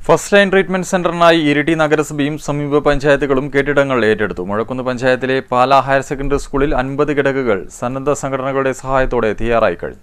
First line treatment സെന്ററിനായി ഇരിട്ടി നഗരസഭയും സമീപ പഞ്ചായത്തുകളും കെട്ടിടങ്ങൾ ഏറ്റെടുത്തു. മുഴക്കുന്ന് പഞ്ചായത്തിലെ പാലാ ഹയർ സെക്കൻഡറി സ്കൂളിൽ 50 കിടക്കകൾ സന്നദ്ധ സംഘടനകളുടെ സഹായത്തോടെ തയ്യാറായി കഴിഞ്ഞു.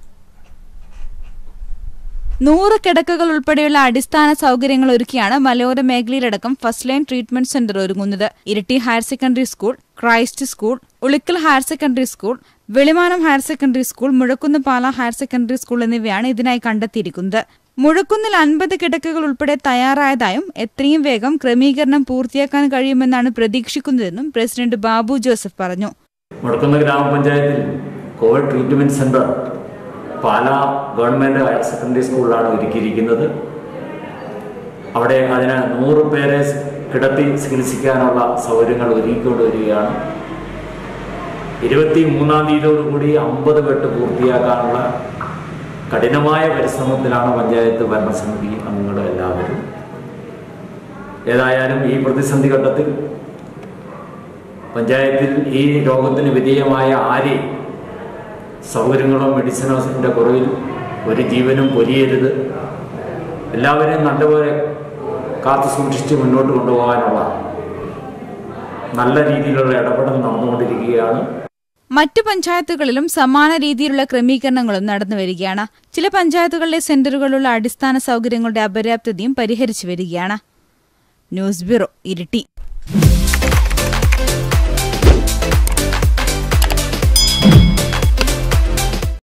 100 കിടക്കകൾ ഉൾപ്പെടെയുള്ള അടിസ്ഥാന സൗകര്യങ്ങൾ ഒരുക്കിയാണ് മലയോര മേഖലയിലടക്കം ഫസ്റ്റ് ലൈൻ ട്രീറ്റ്മെന്റ് സെന്റർ ഒരുങ്ങുന്നത്. Iritty higher secondary school, Christ school, Ulikkal higher secondary school, Velimanam higher secondary school, Muzhakkunnu Pala higher secondary school എന്നിവയാണ് ഇതിനായി കണ്ടെത്തിയിരിക്കുന്നത്. മുഴക്കുന്നിൽ 50 കിടക്കകൾ ഉൾപ്പെടെ തയ്യാറായതായും എത്രയും വേഗം ക്രമീകരണം പൂർത്തിയാക്കാൻ കഴിയുമെന്നാണ് പ്രതീക്ഷിക്കുന്നതെന്നും പ്രസിഡന്റ് ബാബു ജോസഫ് പറഞ്ഞു. മുഴക്കുന്ന് ഗ്രാമപഞ്ചായത്തിൽ Covid treatment centre Pala government higher secondary സ്കൂളിലാണ് ഒരുക്കിയിരിക്കുന്നത്. അവിടെ അതിന് 100 പേരെ കിടത്തി ചികിത്സിക്കാനുള്ള സൗകര്യങ്ങൾ ഒരുക്കിക്കൊണ്ടുവരികയാണ്. 23-ാം തീയതിയോടുകൂടി 50 ബെഡ് പൂർത്തിയാക്കാനുള്ള കഠിനമായ പരിശ്രമത്തിലാണ് പഞ്ചായത്ത് ഭരണസമിതി അംഗങ്ങൾ എല്ലാവരും. ഏതായാലും ഈ പ്രതിസന്ധി ഘട്ടത്തിൽ പഞ്ചായത്തിൽ ഈ രോഗത്തിന് വിധേയമായ ആരെയും സൗകര്യങ്ങളോ മെഡിസിനോസിൻ്റെ കുറവിൽ ഒരു ജീവനും പൊലിയരുത്. എല്ലാവരെയും നല്ലപോലെ കാത്തു സൂക്ഷിച്ച് മുന്നോട്ട് കൊണ്ടുപോകാനുള്ള നല്ല രീതിയിലുള്ള ഇടപെടൽ നടന്നുകൊണ്ടിരിക്കുകയാണ്. മറ്റു പഞ്ചായത്തുകളിലും സമാന രീതിയിലുള്ള ക്രമീകരണങ്ങളും നടന്നുവരികയാണ്. ചില പഞ്ചായത്തുകളിലെ സെന്ററുകളുള്ള അടിസ്ഥാന സൗകര്യങ്ങളുടെ അപര്യാപ്തതയും പരിഹരിച്ചു വരികയാണ്. News bureau, Iritty.